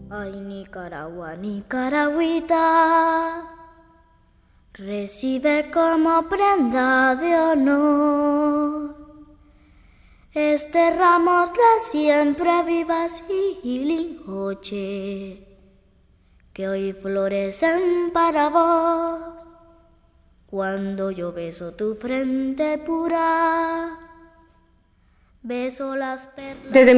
Ay, Nicaragua, Nicaragüita, recibe como prenda de honor este ramos de siempre vivas y linjoche que hoy florecen para vos. Cuando yo beso tu frente pura, beso las perlas. Desde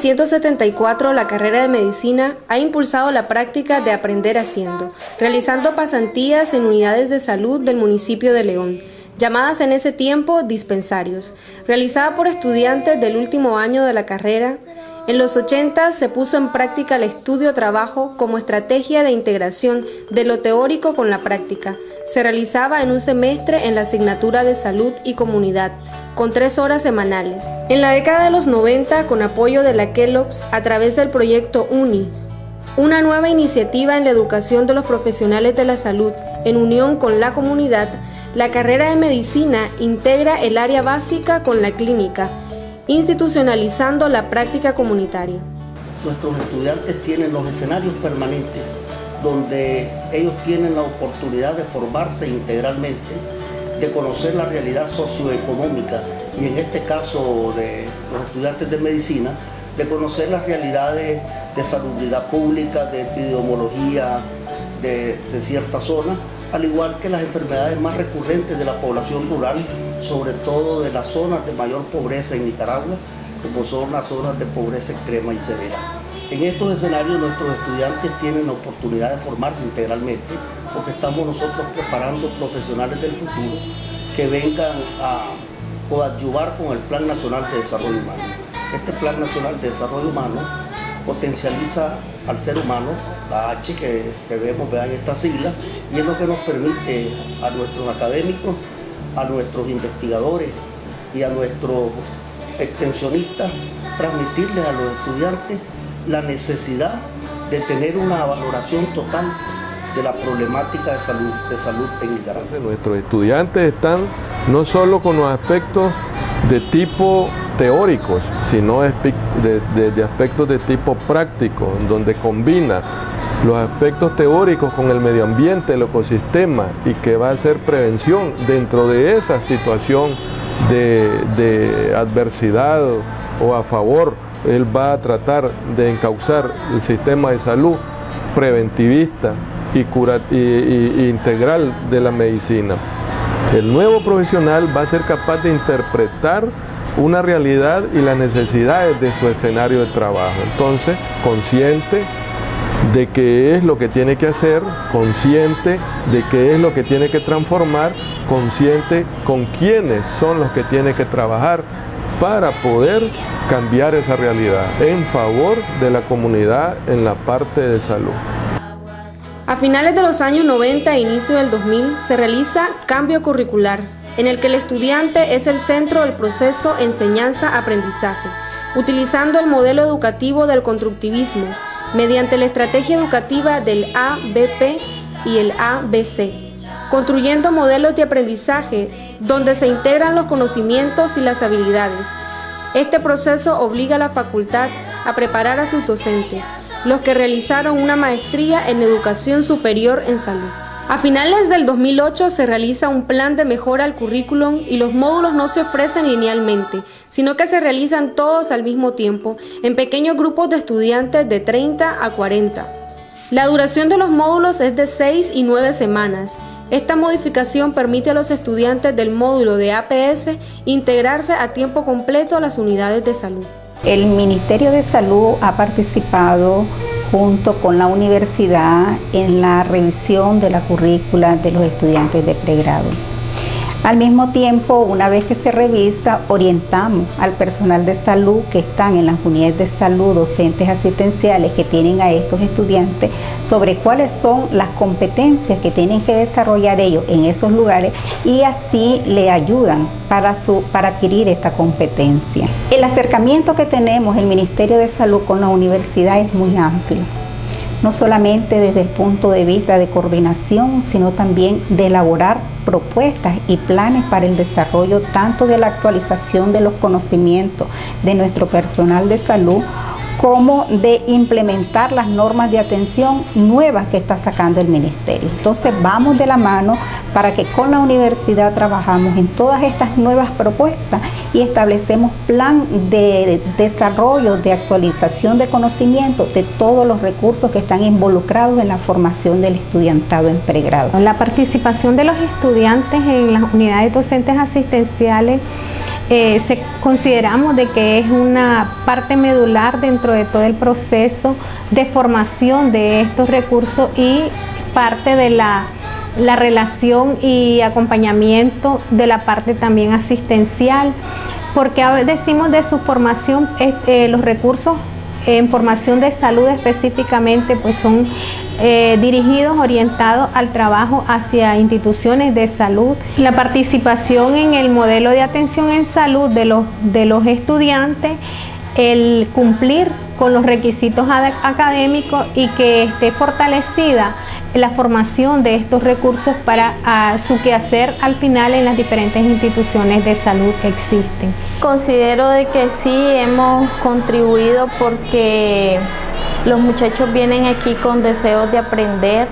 1974, la carrera de medicina ha impulsado la práctica de aprender haciendo, realizando pasantías en unidades de salud del municipio de León, llamadas en ese tiempo dispensarios, realizada por estudiantes del último año de la carrera. En los 80 se puso en práctica el estudio-trabajo como estrategia de integración de lo teórico con la práctica. Se realizaba en un semestre en la asignatura de Salud y Comunidad, con 3 horas semanales. En la década de los 90, con apoyo de la Kellogg's a través del proyecto UNI, una nueva iniciativa en la educación de los profesionales de la salud, en unión con la comunidad, la carrera de medicina integra el área básica con la clínica, institucionalizando la práctica comunitaria. Nuestros estudiantes tienen los escenarios permanentes donde ellos tienen la oportunidad de formarse integralmente, de conocer la realidad socioeconómica y en este caso de los estudiantes de medicina, de conocer las realidades de salubridad pública, de epidemiología de ciertas zonas, al igual que las enfermedades más recurrentes de la población rural, sobre todo de las zonas de mayor pobreza en Nicaragua, como son las zonas de pobreza extrema y severa. En estos escenarios nuestros estudiantes tienen la oportunidad de formarse integralmente, porque estamos nosotros preparando profesionales del futuro que vengan a coadyuvar con el Plan Nacional de Desarrollo Humano. Este Plan Nacional de Desarrollo Humano potencializa al ser humano, la H que vemos, vean esta sigla, y es lo que nos permite a nuestros académicos, a nuestros investigadores y a nuestros extensionistas transmitirles a los estudiantes la necesidad de tener una valoración total de la problemática de salud en Nicaragua. Nuestros estudiantes están no solo con los aspectos de tipo teóricos, sino de aspectos de tipo práctico, donde combina los aspectos teóricos con el medio ambiente, el ecosistema, y que va a ser prevención dentro de esa situación de adversidad o a favor. Él va a tratar de encauzar el sistema de salud preventivista y integral de la medicina. El nuevo profesional va a ser capaz de interpretar una realidad y las necesidades de su escenario de trabajo. Entonces, consciente de qué es lo que tiene que hacer, consciente de qué es lo que tiene que transformar, consciente con quiénes son los que tiene que trabajar para poder cambiar esa realidad en favor de la comunidad en la parte de salud. A finales de los años 90 e inicio del 2000 se realiza cambio curricular, en el que el estudiante es el centro del proceso enseñanza-aprendizaje, utilizando el modelo educativo del constructivismo, mediante la estrategia educativa del ABP y el ABC, construyendo modelos de aprendizaje donde se integran los conocimientos y las habilidades. Este proceso obliga a la facultad a preparar a sus docentes, los que realizaron una maestría en educación superior en salud. A finales del 2008 se realiza un plan de mejora al currículum y los módulos no se ofrecen linealmente, sino que se realizan todos al mismo tiempo, en pequeños grupos de estudiantes de 30 a 40. La duración de los módulos es de 6 y 9 semanas. Esta modificación permite a los estudiantes del módulo de APS integrarse a tiempo completo a las unidades de salud. El Ministerio de Salud ha participado junto con la universidad en la revisión de la currícula de los estudiantes de pregrado. Al mismo tiempo, una vez que se revisa, orientamos al personal de salud que están en las unidades de salud, docentes asistenciales que tienen a estos estudiantes, sobre cuáles son las competencias que tienen que desarrollar ellos en esos lugares y así le ayudan para adquirir esta competencia. El acercamiento que tenemos el Ministerio de Salud con la universidad es muy amplio. No solamente desde el punto de vista de coordinación, sino también de elaborar propuestas y planes para el desarrollo tanto de la actualización de los conocimientos de nuestro personal de salud como de implementar las normas de atención nuevas que está sacando el ministerio. Entonces vamos de la mano para que con la universidad trabajamos en todas estas nuevas propuestas y establecemos plan de desarrollo, de actualización de conocimiento de todos los recursos que están involucrados en la formación del estudiantado en pregrado. La participación de los estudiantes en las unidades docentes asistenciales consideramos de que es una parte medular dentro de todo el proceso de formación de estos recursos y parte de la relación y acompañamiento de la parte también asistencial, porque decimos de su formación, los recursos en formación de salud específicamente pues son dirigidos, orientados al trabajo hacia instituciones de salud. La participación en el modelo de atención en salud de los estudiantes, el cumplir con los requisitos académicos y que esté fortalecida la formación de estos recursos para su quehacer al final en las diferentes instituciones de salud que existen. Considero de que sí hemos contribuido porque los muchachos vienen aquí con deseos de aprender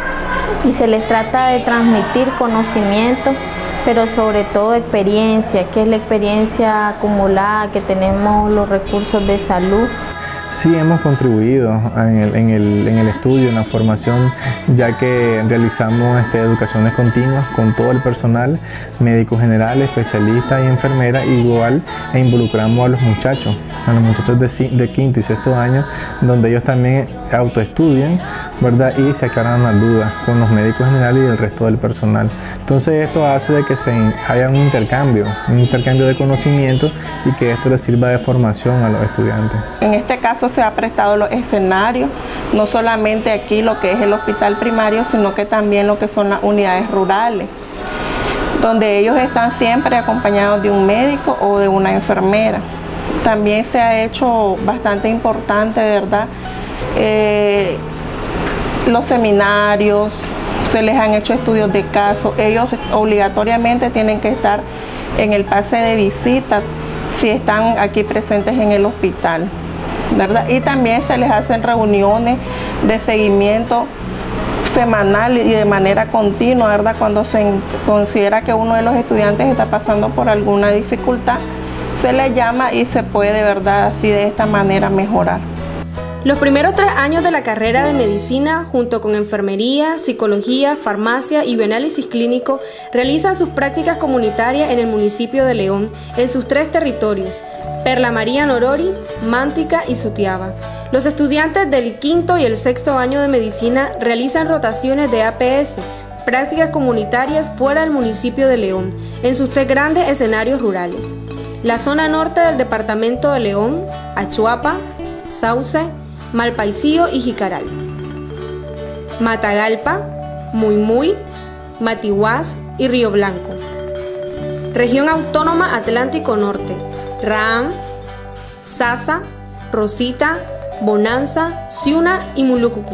y se les trata de transmitir conocimiento, pero sobre todo experiencia, que es la experiencia acumulada que tenemos los recursos de salud. Sí hemos contribuido en el estudio, en la formación, ya que realizamos educaciones continuas con todo el personal, médicos generales, especialistas y enfermeras, igual involucramos a los muchachos de quinto y sexto año, donde ellos también autoestudian, ¿verdad? Y se aclaran las dudas con los médicos generales y el resto del personal. Entonces esto hace de que haya un intercambio de conocimientos y que esto les sirva de formación a los estudiantes. En este caso se ha prestado los escenarios, no solamente aquí lo que es el hospital primario, sino que también lo que son las unidades rurales, donde ellos están siempre acompañados de un médico o de una enfermera. También se ha hecho bastante importante, ¿verdad? Los seminarios, se les han hecho estudios de caso, ellos obligatoriamente tienen que estar en el pase de visita si están aquí presentes en el hospital, ¿verdad? Y también se les hacen reuniones de seguimiento semanal y de manera continua, ¿verdad? Cuando se considera que uno de los estudiantes está pasando por alguna dificultad, se le llama y se puede, ¿verdad?, así de esta manera mejorar. Los primeros 3 años de la carrera de medicina, junto con enfermería, psicología, farmacia y bioanálisis clínico, realizan sus prácticas comunitarias en el municipio de León, en sus 3 territorios, Perla María Norori, Mántica y Sutiaba. Los estudiantes del quinto y el sexto año de medicina realizan rotaciones de APS, prácticas comunitarias fuera del municipio de León, en sus 3 grandes escenarios rurales. La zona norte del departamento de León, Achuapa, Sauce, Malpaisillo y Jicaral. Matagalpa, Muymuy, Matiguás y Río Blanco. Región Autónoma Atlántico Norte, Raam, Sasa, Rosita, Bonanza, Ciuna y Mulucucú.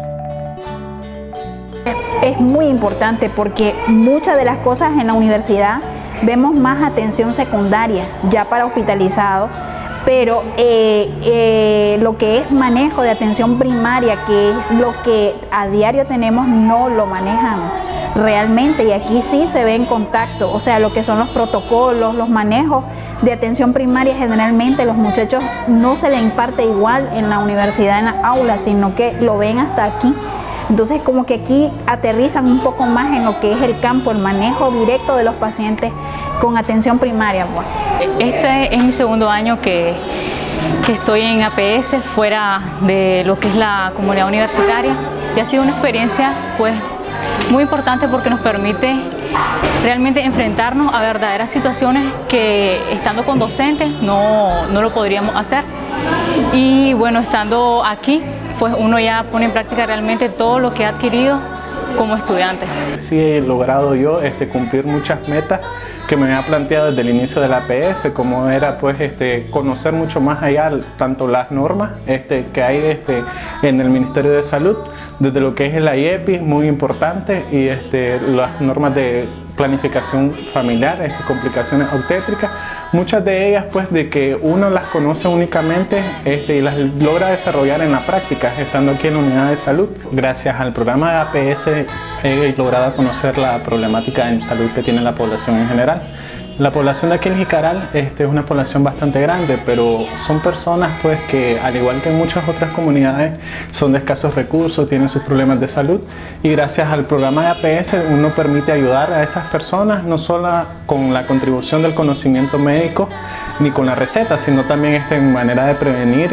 Es muy importante porque muchas de las cosas en la universidad vemos más atención secundaria ya para hospitalizados, pero lo que es manejo de atención primaria, que es lo que a diario tenemos, no lo manejan realmente, y aquí sí se ve en contacto, o sea, lo que son los protocolos, los manejos de atención primaria. Generalmente los muchachos no se les imparte igual en la universidad, en la aula, sino que lo ven hasta aquí. Entonces como que aquí aterrizan un poco más en lo que es el campo, el manejo directo de los pacientes con atención primaria. Bueno. Este es mi segundo año que estoy en APS, fuera de lo que es la comunidad universitaria, y ha sido una experiencia pues muy importante porque nos permite realmente enfrentarnos a verdaderas situaciones que estando con docentes no lo podríamos hacer. Y bueno, estando aquí, pues uno ya pone en práctica realmente todo lo que ha adquirido como estudiante. Sí he logrado yo cumplir muchas metas que me había planteado desde el inicio de la APS, como era pues conocer mucho más allá tanto las normas que hay en el Ministerio de Salud, desde lo que es el IEPI, muy importante, y las normas de planificación familiar, complicaciones obstétricas, muchas de ellas pues de que uno las conoce únicamente y las logra desarrollar en la práctica, estando aquí en la unidad de salud. Gracias al programa de APS he logrado conocer la problemática en salud que tiene la población en general. La población de aquí en Jicaral es una población bastante grande, pero son personas pues que, al igual que en muchas otras comunidades, son de escasos recursos, tienen sus problemas de salud, y gracias al programa de APS uno permite ayudar a esas personas no solo con la contribución del conocimiento médico ni con la receta, sino también en manera de prevenir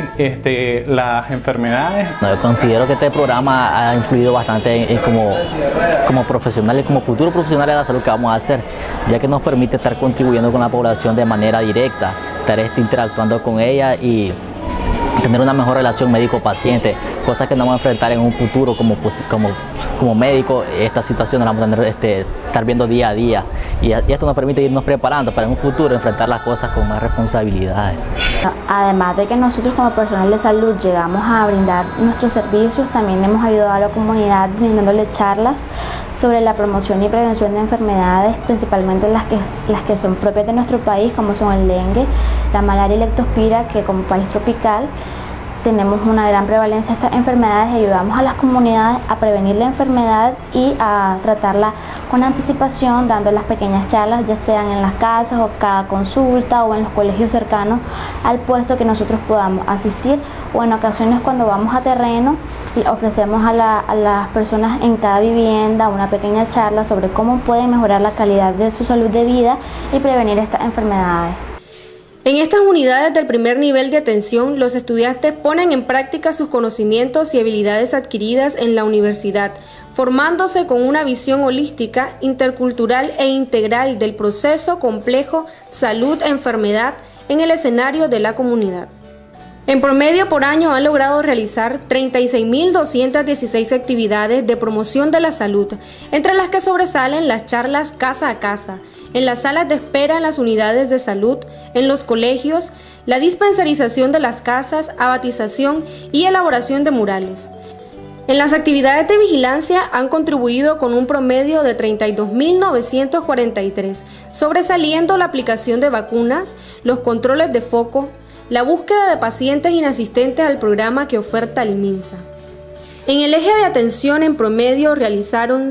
las enfermedades. Yo considero que este programa ha influido bastante como profesionales, como futuros profesionales de la salud que vamos a hacer, ya que nos permite estar contribuyendo con la población de manera directa, estar interactuando con ella y tener una mejor relación médico-paciente, cosas que no vamos a enfrentar en un futuro como médico. Esta situación la vamos a tener, estar viendo día a día, y esto nos permite irnos preparando para en un futuro enfrentar las cosas con más responsabilidades. Además de que nosotros como personal de salud llegamos a brindar nuestros servicios, también hemos ayudado a la comunidad brindándole charlas sobre la promoción y prevención de enfermedades, principalmente las que son propias de nuestro país, como son el dengue, la malaria y leptospira, que como país tropical tenemos una gran prevalencia de estas enfermedades, y ayudamos a las comunidades a prevenir la enfermedad y a tratarla con anticipación, dando las pequeñas charlas, ya sean en las casas o cada consulta o en los colegios cercanos al puesto que nosotros podamos asistir, o en ocasiones cuando vamos a terreno ofrecemos a las personas en cada vivienda una pequeña charla sobre cómo pueden mejorar la calidad de su salud de vida y prevenir estas enfermedades. En estas unidades del primer nivel de atención, los estudiantes ponen en práctica sus conocimientos y habilidades adquiridas en la universidad, formándose con una visión holística, intercultural e integral del proceso complejo salud-enfermedad en el escenario de la comunidad. En promedio por año han logrado realizar 36.216 actividades de promoción de la salud, entre las que sobresalen las charlas casa a casa, en las salas de espera en las unidades de salud, en los colegios, la dispensarización de las casas, abatización y elaboración de murales. En las actividades de vigilancia han contribuido con un promedio de 32.943, sobresaliendo la aplicación de vacunas, los controles de foco, la búsqueda de pacientes inasistentes al programa que oferta el MINSA. En el eje de atención en promedio realizaron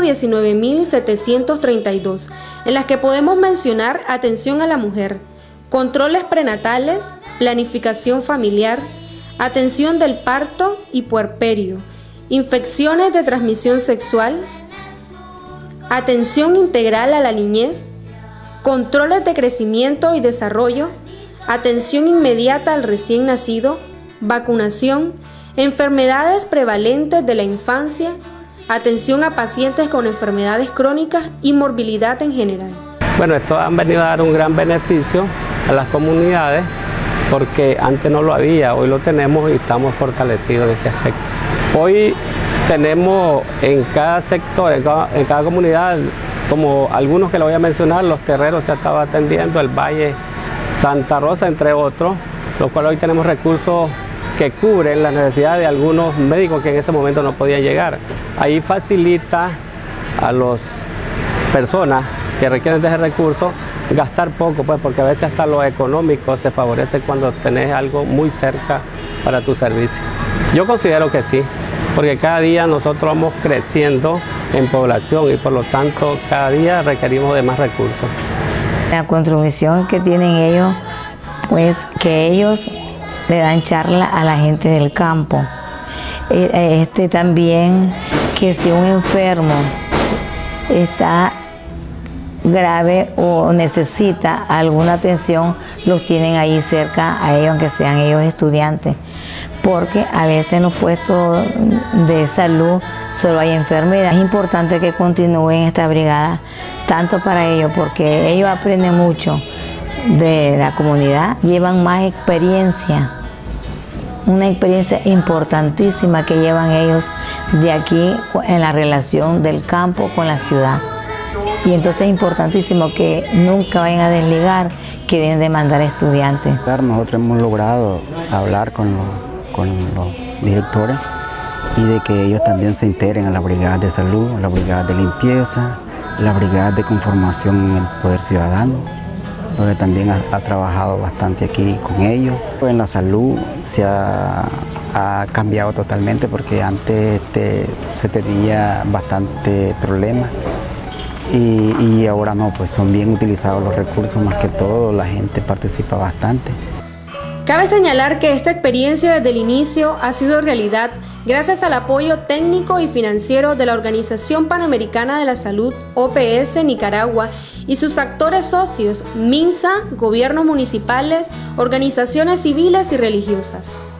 119.732, en las que podemos mencionar atención a la mujer, controles prenatales, planificación familiar, atención del parto y puerperio, infecciones de transmisión sexual, atención integral a la niñez, controles de crecimiento y desarrollo, atención inmediata al recién nacido, vacunación, enfermedades prevalentes de la infancia, atención a pacientes con enfermedades crónicas y morbilidad en general. Bueno, esto han venido a dar un gran beneficio a las comunidades porque antes no lo había, hoy lo tenemos y estamos fortalecidos en ese aspecto. Hoy tenemos en cada sector, en cada comunidad, como algunos que le voy a mencionar, Los Terreros se ha estado atendiendo, el Valle, Santa Rosa, entre otros, los cuales hoy tenemos recursos que cubren las necesidades de algunos médicos que en ese momento no podían llegar. Ahí facilita a las personas que requieren de ese recurso gastar poco, pues, porque a veces hasta lo económico se favorece cuando tenés algo muy cerca para tu servicio. Yo considero que sí, porque cada día nosotros vamos creciendo en población y por lo tanto cada día requerimos de más recursos. La contribución que tienen ellos, pues que ellos le dan charla a la gente del campo. También que si un enfermo está grave o necesita alguna atención, los tienen ahí cerca a ellos, aunque sean ellos estudiantes, porque a veces en los puestos de salud solo hay enfermeras. Es importante que continúen esta brigada, tanto para ellos, porque ellos aprenden mucho de la comunidad, llevan más experiencia, una experiencia importantísima que llevan ellos de aquí en la relación del campo con la ciudad. Y entonces es importantísimo que nunca vayan a desligar, que deben de mandar estudiantes. Nosotros hemos logrado hablar con los directores y de que ellos también se integren a la brigada de salud, a la brigada de limpieza, la brigada de conformación en el Poder Ciudadano donde también ha trabajado bastante aquí con ellos. En la salud se ha cambiado totalmente porque antes se tenía bastante problemas y ahora no, pues son bien utilizados los recursos, más que todo la gente participa bastante. Cabe señalar que esta experiencia desde el inicio ha sido realidad gracias al apoyo técnico y financiero de la Organización Panamericana de la Salud, OPS Nicaragua, y sus actores socios, MINSA, gobiernos municipales, organizaciones civiles y religiosas.